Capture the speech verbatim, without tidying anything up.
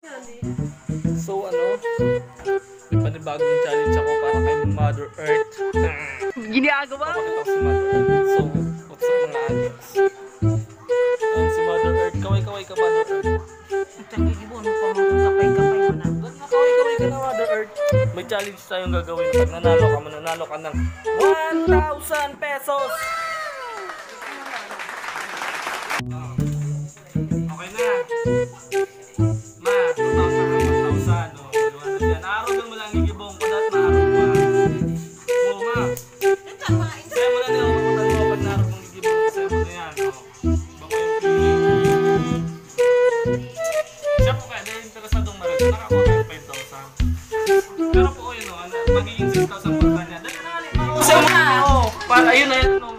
So ano, may panibagong challenge ako para kay Mother Earth. Ginagawa mo? Papakita ko si Mother Earth. So, what's up mga agents? Ayan si Mother Earth. Kaway-kaway ka Mother Earth. Tagigibon mo pa mga kapay-kapay mo na. Ba't nakaway-kaway ka na Mother Earth? May challenge tayong gagawin. Pag nanalo ka, mananalo ka ng one thousand pesos! Okay na. Ma, two thousand ka, one thousand. O, liwanag yan. Naaraw mo lang gigibong ko dahil naaraw mo. Oo, ma. Kaya mo na din ako mapunta mo pag naaraw mong gigibong ko sa'yo mo na yan. O, bako yung pili. Siya po kaya, dahil interesadong na rin. Nakakuha kayo five thousand. Pero po yun, o, magiging six thousand pa kanya. Dahil na, ma. Kasi mo na, o. Para, ayun na yun, o.